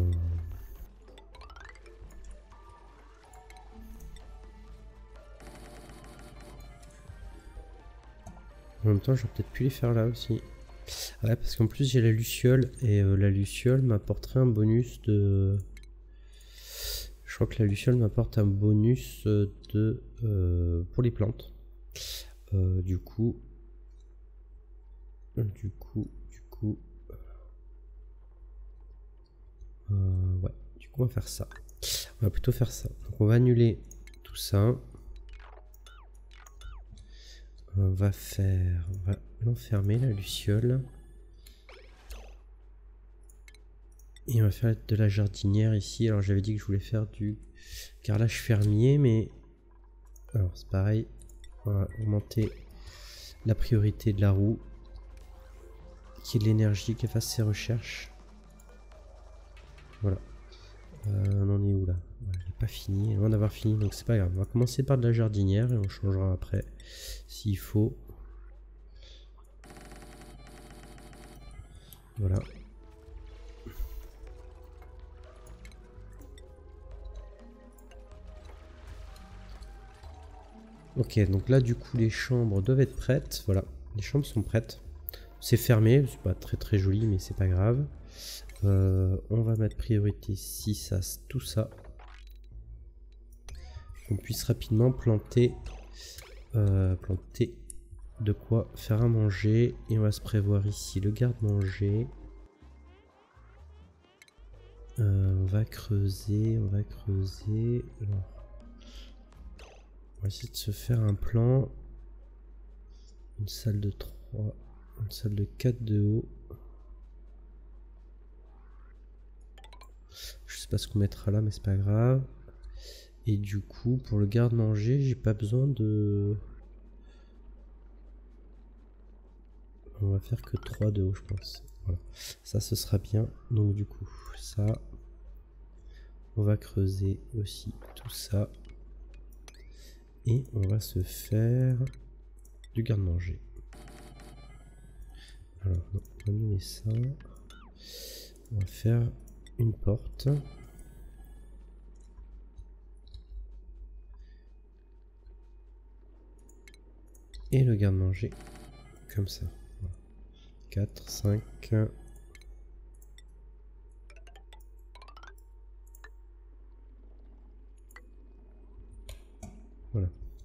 En même temps, j'aurais peut-être pu les faire là aussi. Ouais, parce qu'en plus j'ai la luciole et euh, la luciole m'apporterait un bonus de... Je crois que la luciole m'apporte un bonus de euh, pour les plantes. Euh, du coup, du coup, du coup, euh, ouais, du coup on va faire ça. On va plutôt faire ça. Donc on va annuler tout ça. On va faire, on va l'enfermer la luciole. Et on va faire de la jardinière ici. Alors j'avais dit que je voulais faire du carrelage fermier, mais alors c'est pareil. On va augmenter la priorité de la roue, qui est de l'énergie, qu'elle fasse ses recherches. Voilà. Euh, on en est où là? Ouais, elle n'est pas fini, loin d'avoir fini, donc c'est pas grave. On va commencer par de la jardinière et on changera après s'il faut. Voilà. Ok, donc là du coup les chambres doivent être prêtes. Voilà, les chambres sont prêtes. C'est fermé, c'est pas très très joli, mais c'est pas grave. Euh, on va mettre priorité six à tout ça. Qu'on puisse rapidement planter, euh, planter de quoi faire à manger. Et on va se prévoir ici le garde-manger. Euh, on va creuser, on va creuser. Alors, on va essayer de se faire un plan. Une salle de trois, une salle de quatre de haut. Je sais pas ce qu'on mettra là, mais c'est pas grave. Et du coup, pour le garde-manger, j'ai pas besoin de... On va faire que trois de haut, je pense. Voilà. Ça, ce sera bien. Donc du coup, ça... On va creuser aussi tout ça. Et on va se faire du garde-manger. Alors, on va annuler ça. On va faire une porte. Et le garde-manger comme ça. Voilà. quatre, cinq. Voilà.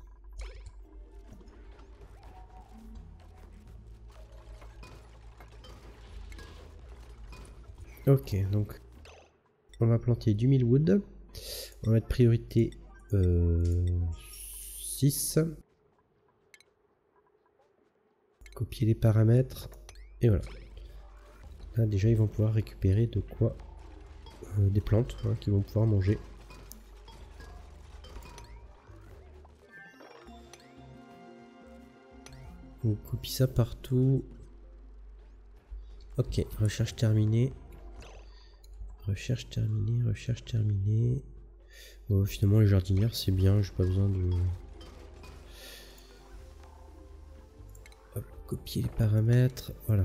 Ok, donc on va planter du millwood. On va mettre priorité euh, six. Copier les paramètres. Et voilà. Là déjà ils vont pouvoir récupérer de quoi euh, des plantes hein, qu'ils vont pouvoir manger. On copie ça partout. Ok, recherche terminée. Recherche terminée, recherche terminée. Bon, finalement les jardinières c'est bien, j'ai pas besoin de... Hop, copier les paramètres, voilà.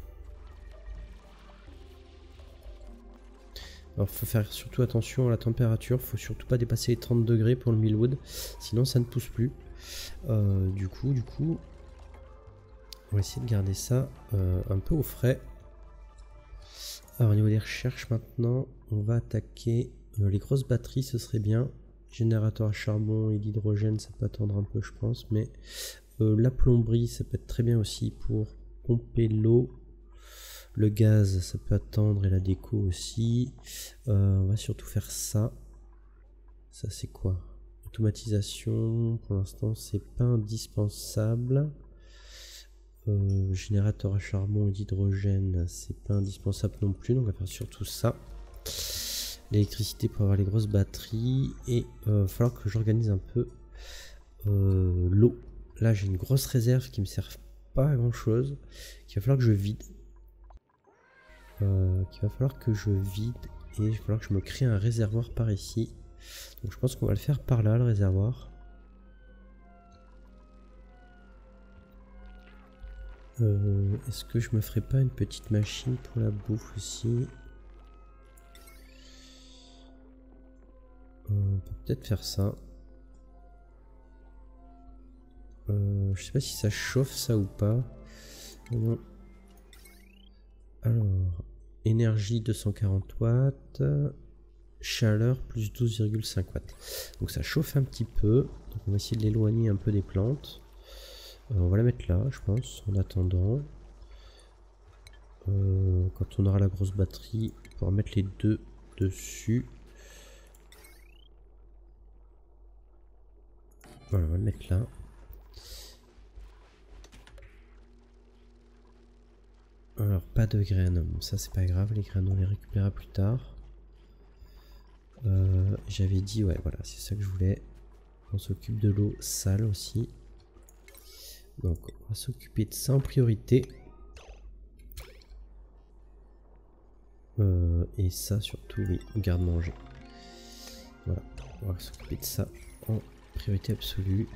Alors faut faire surtout attention à la température, faut surtout pas dépasser les trente degrés pour le millwood, sinon ça ne pousse plus. Euh, du coup, du coup, on va essayer de garder ça euh, un peu au frais. Alors au niveau des recherches maintenant, on va attaquer euh, les grosses batteries, ce serait bien. Générateur à charbon et d'hydrogène, ça peut attendre un peu je pense, mais euh, la plomberie, ça peut être très bien aussi pour pomper l'eau. Le gaz, ça peut attendre et la déco aussi. Euh, on va surtout faire ça. Ça c'est quoi? Automatisation, pour l'instant c'est pas indispensable. Euh, générateur à charbon et d'hydrogène, c'est pas indispensable non plus, donc on va faire surtout ça. L'électricité pour avoir les grosses batteries, et il euh, va falloir que j'organise un peu euh, l'eau. Là j'ai une grosse réserve qui me sert pas à grand chose, qu'il va falloir que je vide. Euh, qu'il va falloir que je vide, et il va falloir que je me crée un réservoir par ici. Donc je pense qu'on va le faire par là, le réservoir. Euh, Est-ce que je me ferais pas une petite machine pour la bouffe aussi? euh, On peut peut-être faire ça. Euh, je sais pas si ça chauffe ça ou pas. Non. Alors, énergie deux cent quarante watts, chaleur plus douze virgule cinq watts. Donc ça chauffe un petit peu. Donc on va essayer de l'éloigner un peu des plantes. Euh, on va la mettre là, je pense, en attendant. Euh, quand on aura la grosse batterie, on pourra mettre les deux dessus. Voilà, on va le mettre là. Alors, pas de graines, ça c'est pas grave, les graines on les récupérera plus tard. Euh, J'avais dit, ouais, voilà, c'est ça que je voulais. On s'occupe de l'eau sale aussi. Donc, on va s'occuper de ça en priorité. Euh, et ça surtout, oui, garde-manger. Voilà, on va s'occuper de ça en priorité absolue.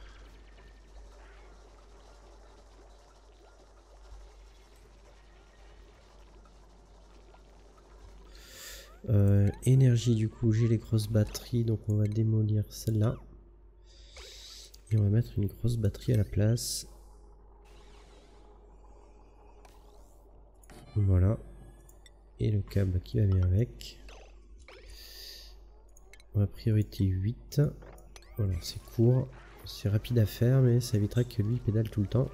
Euh, énergie, du coup, j'ai les grosses batteries, donc on va démolir celle-là. Et on va mettre une grosse batterie à la place. Voilà. Et le câble qui va bien avec. On va priorité huit. Voilà, c'est court. C'est rapide à faire, mais ça évitera que lui pédale tout le temps.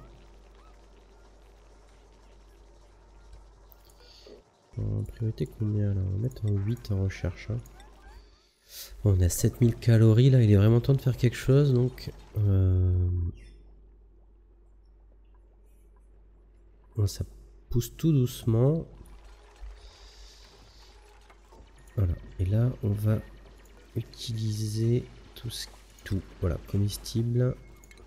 En priorité combien là? On va mettre en huit en recherche. Hein. Bon, on a sept mille calories là, il est vraiment temps de faire quelque chose donc... Euh... Bon, ça pousse tout doucement. Voilà, et là on va utiliser tout ce tout, voilà, comestible.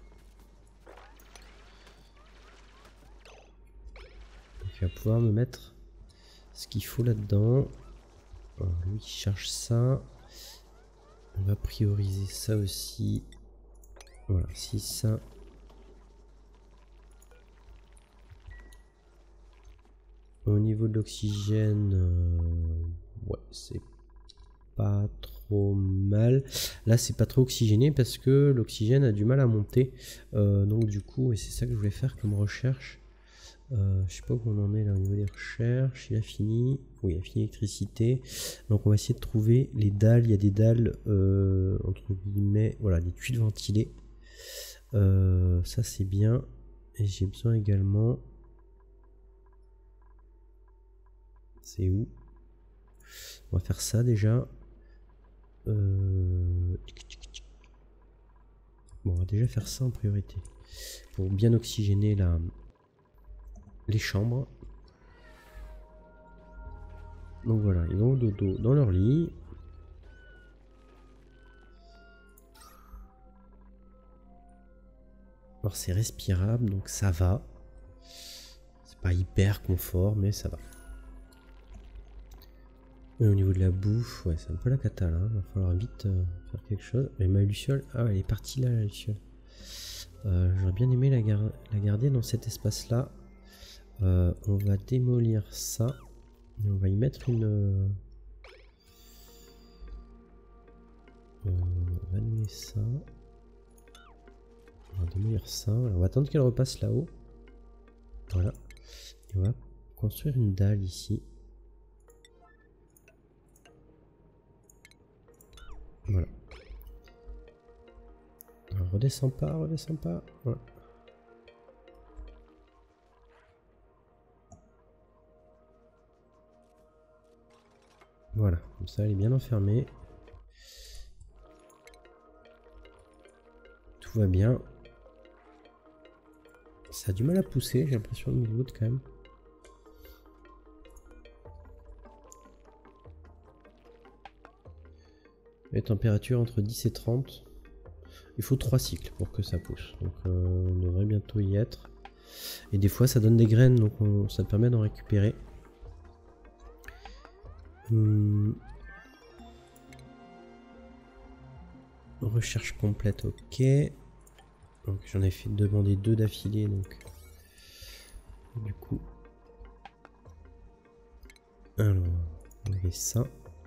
Donc, il va pouvoir me mettre ce qu'il faut là-dedans. Lui il cherche ça. On va prioriser ça aussi. Voilà, si ça. Au niveau de l'oxygène, euh, ouais, c'est pas trop mal. Là, c'est pas trop oxygéné parce que l'oxygène a du mal à monter. Euh, donc, du coup, et c'est ça que je voulais faire comme recherche. Euh, je sais pas où on en est là au niveau des recherches. Il a fini. Oui, il a fini l'électricité. Donc, on va essayer de trouver les dalles. Il y a des dalles, euh, entre guillemets, voilà, des tuiles ventilées. Euh, ça, c'est bien. Et j'ai besoin également. C'est où? On va faire ça déjà. Euh... Bon, on va déjà faire ça en priorité. Pour bien oxygéner la... les chambres. Donc voilà, ils vont au dodo dans leur lit. Alors c'est respirable, donc ça va. C'est pas hyper confort, mais ça va. Et au niveau de la bouffe, ouais, c'est un peu la cata là. Il va falloir vite euh, faire quelque chose. Mais ma luciole, ah ouais, elle est partie là, la luciole. Euh, J'aurais bien aimé la, gar la garder dans cet espace là. Euh, on va démolir ça. Et on va y mettre une. Euh, on va allumer ça. On va démolir ça. Alors, on va attendre qu'elle repasse là-haut. Voilà. Et on va construire une dalle ici. Voilà. Alors, redescends pas, redescends pas. Voilà. Voilà, comme ça elle est bien enfermée. Tout va bien. Ça a du mal à pousser, j'ai l'impression de niveau quand même. Les températures entre dix et trente. Il faut trois cycles pour que ça pousse. Donc euh, on devrait bientôt y être. Et des fois ça donne des graines, donc on, ça permet d'en récupérer. Hum. Recherche complète, ok. Donc j'en ai fait demander deux d'affilée, donc du coup. Alors, on met ça.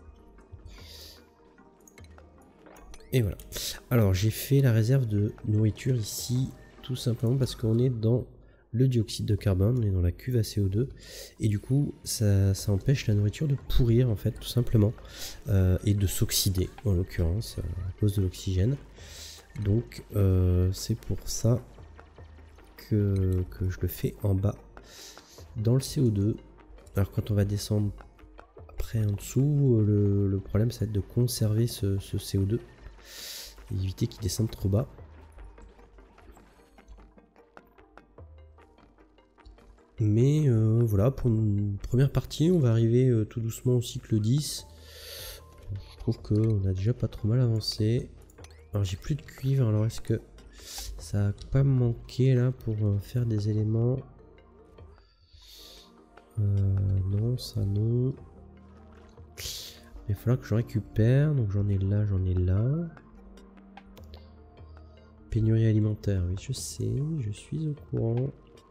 Et voilà. Alors j'ai fait la réserve de nourriture ici, tout simplement parce qu'on est dans le dioxyde de carbone, on est dans la cuve à C O deux, et du coup ça, ça empêche la nourriture de pourrir en fait, tout simplement, euh, et de s'oxyder en l'occurrence, euh, à cause de l'oxygène. Donc euh, c'est pour ça que, que je le fais en bas, dans le C O deux. Alors quand on va descendre après en dessous, le, le problème ça va être de conserver ce, ce C O deux. Éviter qu'il descende trop bas. Mais euh, voilà, pour une première partie, on va arriver euh, tout doucement au cycle dix. Je trouve qu'on a déjà pas trop mal avancé. Alors j'ai plus de cuivre, alors est-ce que ça a pas manqué là pour euh, faire des éléments? euh, Non, ça non. Il va falloir que je récupère, donc j'en ai là, j'en ai là. Pénurie alimentaire, oui je sais, je suis au courant.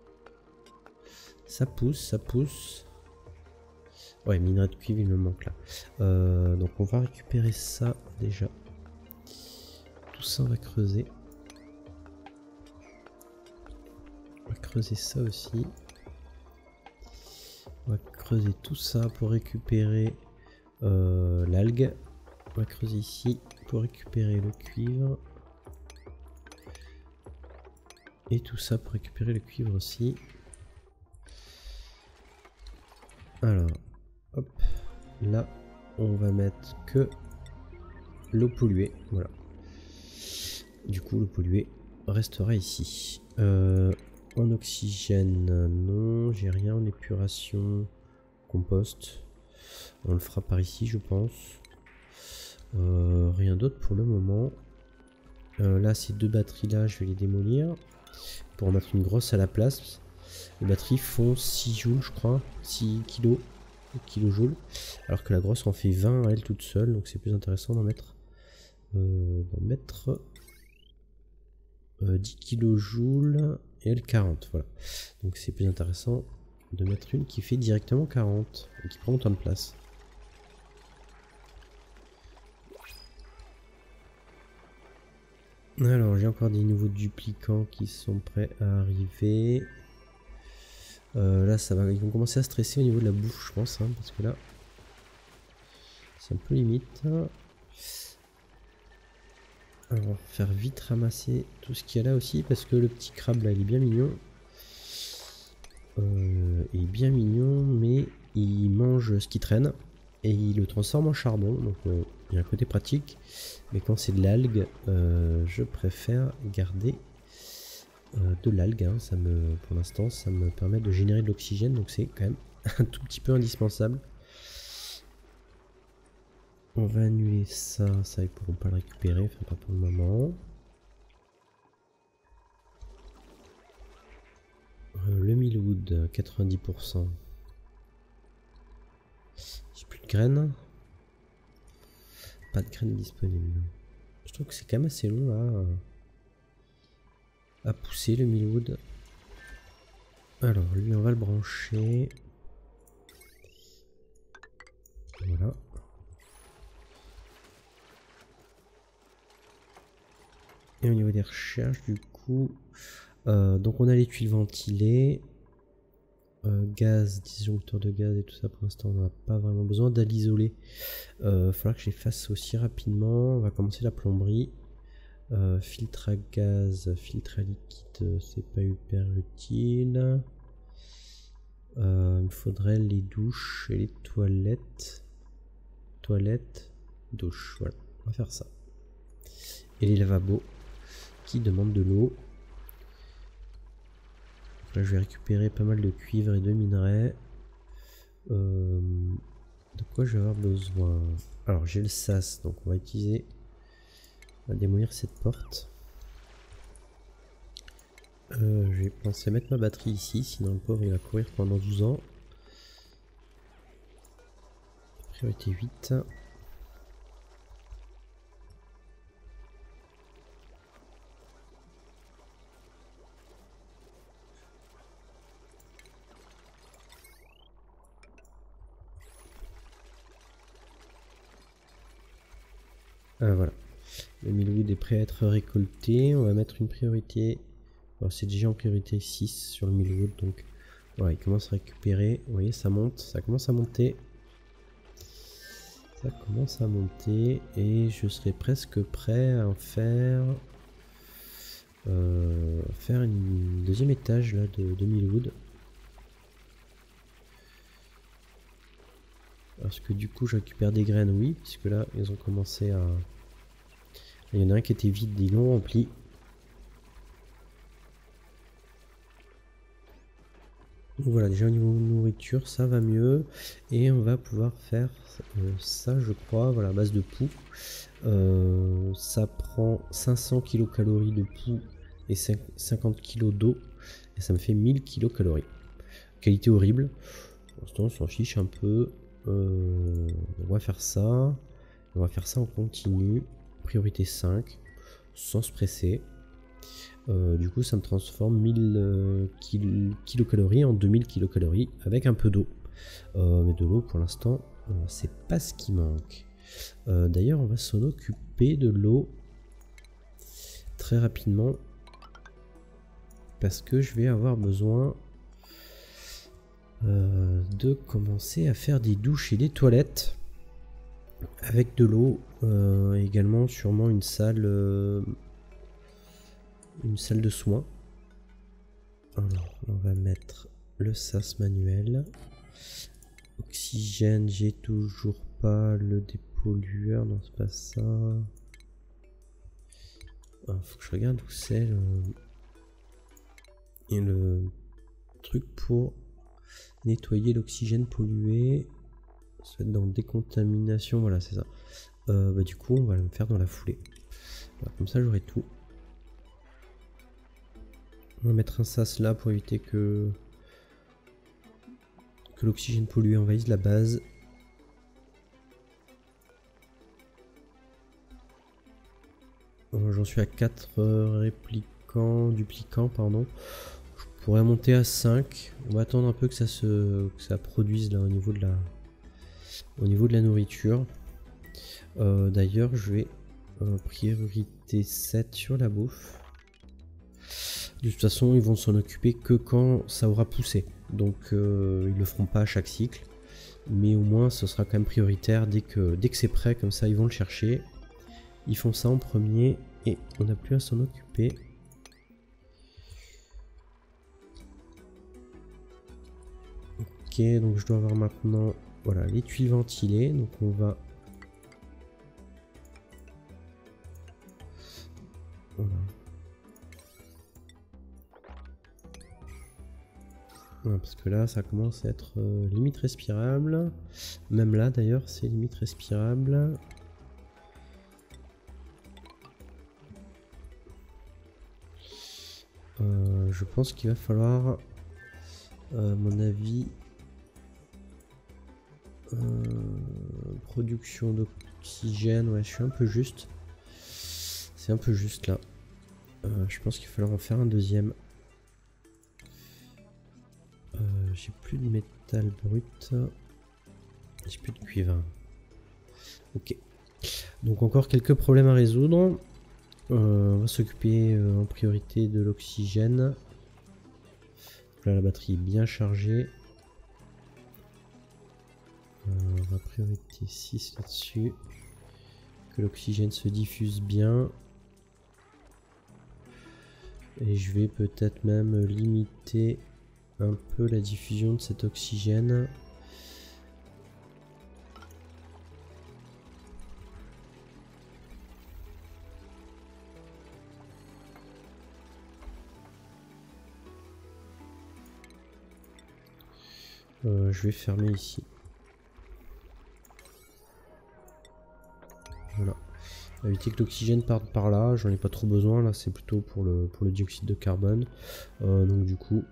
Ça pousse, ça pousse. Ouais, minerai de cuivre, il me manque là. Euh, donc on va récupérer ça déjà. Tout ça on va creuser. On va creuser ça aussi. On va creuser tout ça pour récupérer euh, l'algue. On va creuser ici pour récupérer le cuivre. Et tout ça pour récupérer le cuivre aussi. Alors, hop, là, on va mettre que l'eau polluée, voilà. Du coup, l'eau polluée restera ici. Euh, en oxygène, non, j'ai rien en épuration, compost. On le fera par ici, je pense. Euh, rien d'autre pour le moment. Euh, là, ces deux batteries-là, je vais les démolir pour en mettre une grosse à la place. Les batteries font six joules, je crois, six kilos, kilojoules, alors que la grosse en fait vingt à elle toute seule, donc c'est plus intéressant d'en mettre, euh, d'en mettre euh, dix kilojoules et elle quarante, voilà. Donc c'est plus intéressant de mettre une qui fait directement quarante et qui prend autant de place. Alors j'ai encore des nouveaux duplicants qui sont prêts à arriver. Euh, là ça va, ils vont commencer à stresser au niveau de la bouffe, je pense, hein, parce que là c'est un peu limite. Alors, on va faire vite ramasser tout ce qu'il y a là aussi, parce que le petit crabe là il est bien mignon. Euh, il est bien mignon, mais il mange ce qui traîne et il le transforme en charbon, donc euh, il y a un côté pratique, mais quand c'est de l'algue, euh, je préfère garder euh, de l'algue, hein. Ça me, pour l'instant ça me permet de générer de l'oxygène, donc c'est quand même un tout petit peu indispensable. On va annuler ça, ça ils pourront pas le récupérer, enfin pas pour le moment. Euh, le millwood, quatre-vingt-dix pour cent. J'ai plus de graines. Pas de graines disponibles. Je trouve que c'est quand même assez long là à pousser le millwood. Alors lui on va le brancher. Voilà. Et au niveau des recherches, du coup, euh, donc on a les tuiles ventilées, euh, gaz, disjoncteur de gaz et tout ça. Pour l'instant, on n'en a pas vraiment besoin. Dalle isolée, il euh, faudra que je les fasse aussi rapidement. On va commencer la plomberie. Euh, filtre à gaz, filtre à liquide, c'est pas hyper utile. Euh, il me faudrait les douches et les toilettes. Toilettes, douche, voilà, on va faire ça. Et les lavabos qui demandent de l'eau. Là je vais récupérer pas mal de cuivre et de minerais. Euh, de quoi je vais avoir besoin? Alors j'ai le sas, donc on va utiliser, on va démolir cette porte. Euh, je vais penser à mettre ma batterie ici, sinon le pauvre il va courir pendant douze ans. Priorité huit. Euh, voilà, le millwood est prêt à être récolté. On va mettre une priorité, c'est déjà en priorité six sur le millwood, donc voilà, il commence à récupérer. Vous voyez, ça monte, ça commence à monter, ça commence à monter, et je serai presque prêt à en faire euh, faire une deuxième étage là de, de millwood, parce que du coup je récupère des graines, oui, puisque là ils ont commencé à, il y en a un qui était vide, ils l'ont rempli. Donc voilà, déjà au niveau nourriture ça va mieux, et on va pouvoir faire euh, ça je crois, voilà, à base de poux. Euh, ça prend cinq cents kilocalories de poux et cinquante kilos d'eau, et ça me fait mille kilocalories. Qualité horrible, pour l'instant on s'en fiche un peu. Euh, on va faire ça, on va faire ça en continu, priorité cinq, sans se presser. Euh, du coup ça me transforme mille euh, kil kilocalories en deux mille kilocalories avec un peu d'eau. Euh, mais de l'eau pour l'instant euh, c'est pas ce qui manque. Euh, D'ailleurs on va s'en occuper de l'eau très rapidement, parce que je vais avoir besoin euh, de commencer à faire des douches et des toilettes avec de l'eau. Euh, également sûrement une salle, euh, une salle de soins. Alors, on va mettre le sas manuel. Oxygène, j'ai toujours pas le dépollueur, non c'est pas ça. Ah, faut que je regarde où c'est le... Et le truc pour nettoyer l'oxygène pollué. Ça va être dans décontamination, voilà c'est ça. Euh, bah, du coup on va le faire dans la foulée. Voilà, comme ça j'aurai tout. On va mettre un sas là pour éviter que, que l'oxygène pollué envahisse la base. J'en suis à quatre réplicants, duplicants pardon. Je pourrais monter à cinq. On va attendre un peu que ça se que ça produise là au niveau de la au niveau de la nourriture. Euh, D'ailleurs je vais euh, priorité sept sur la bouffe. De toute façon ils vont s'en occuper que quand ça aura poussé. Donc euh, ils le feront pas à chaque cycle. Mais au moins ce sera quand même prioritaire dès que dès que c'est prêt, comme ça ils vont le chercher. Ils font ça en premier et on n'a plus à s'en occuper. Ok, donc je dois avoir maintenant voilà les tuiles ventilées. Donc on va voilà. Voilà, parce que là ça commence à être euh, limite respirable. Même là d'ailleurs c'est limite respirable. Euh, je pense qu'il va falloir, euh, à mon avis, euh, production d'oxygène. Ouais, je suis un peu juste. C'est un peu juste là. Euh, je pense qu'il va falloir en faire un deuxième. Euh, J'ai plus de métal brut. J'ai plus de cuivre. Ok. Donc encore quelques problèmes à résoudre. Euh, on va s'occuper euh, en priorité de l'oxygène. Là la batterie est bien chargée. Euh, on va priorité six là-dessus. Que l'oxygène se diffuse bien. Et je vais peut-être même limiter un peu la diffusion de cet oxygène. Euh, je vais fermer ici. Voilà. Éviter que l'oxygène parte par là. J'en ai pas trop besoin. Là, c'est plutôt pour le, pour le dioxyde de carbone. Euh, donc du coup...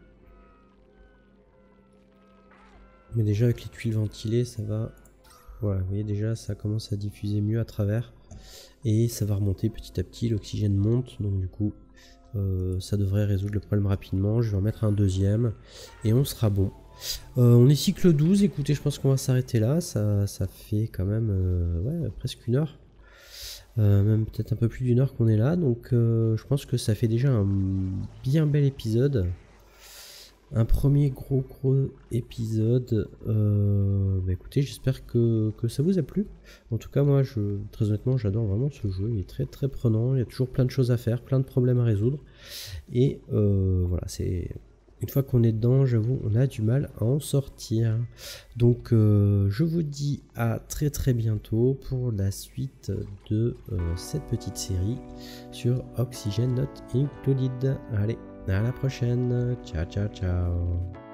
Mais déjà avec les tuiles ventilées, ça va... Voilà, vous voyez déjà, ça commence à diffuser mieux à travers. Et ça va remonter petit à petit. L'oxygène monte. Donc du coup, euh, ça devrait résoudre le problème rapidement. Je vais en mettre un deuxième. Et on sera bon. Euh, on est cycle douze, écoutez, je pense qu'on va s'arrêter là, ça, ça fait quand même euh, ouais, presque une heure, euh, même peut-être un peu plus d'une heure qu'on est là, donc euh, je pense que ça fait déjà un bien bel épisode, un premier gros gros épisode. Euh, bah écoutez, j'espère que, que ça vous a plu. En tout cas moi, je, très honnêtement, j'adore vraiment ce jeu, il est très très prenant, il y a toujours plein de choses à faire, plein de problèmes à résoudre, et euh, voilà, c'est... Une fois qu'on est dedans, j'avoue, on a du mal à en sortir. Donc, euh, je vous dis à très très bientôt pour la suite de euh, cette petite série sur Oxygen Not Included. Allez, à la prochaine. Ciao, ciao, ciao.